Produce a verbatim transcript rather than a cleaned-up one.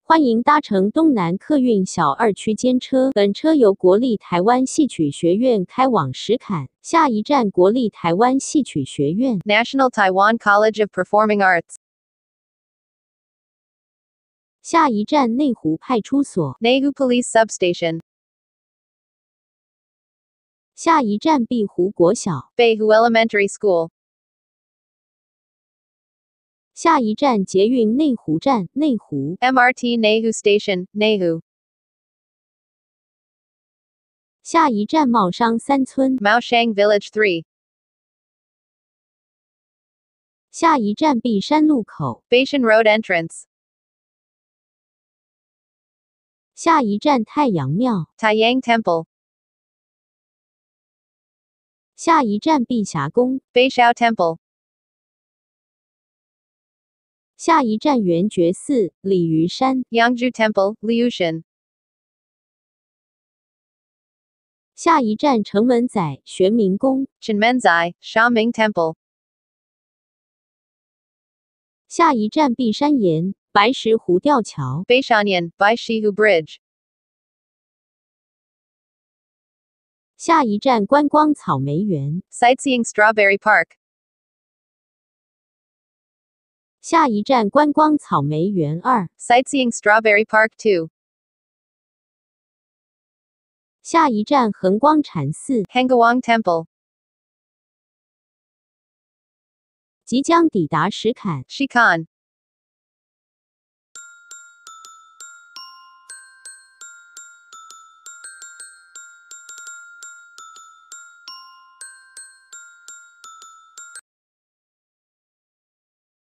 欢迎搭乘东南客运小二区间车，本车由国立台湾戏曲学院开往石坎，下一站国立台湾戏曲学院 National Taiwan College of Performing Arts. 下一站内湖派出所 Neihu Police Substation. 下一站碧湖国小 Beihu Elementary School. 下一站捷运内湖站内湖 M R T Neihu Station, Neihu. 下一站茂商三村 Maoshang Village three. 下一站碧山路口 Beishan Road Entrance. 下一站太阳庙 Taiyang Temple. 下一站碧霞宫 Beishao Temple. 下一站圆觉寺鲤鱼山 Yangju Temple, Liushan. 下一站城门仔玄明宫 Chenmenzai, Xiaoming Temple. 下一站碧山岩白石湖吊桥 Beishanyan, Baishihu Bridge. 下一站观光草莓园 Sightseeing Strawberry Park. 下一站观光草莓园二 Sightseeing Strawberry Park two. 下一站恒光禅寺 Hengawang Temple. 即将抵达石坎 Shikan.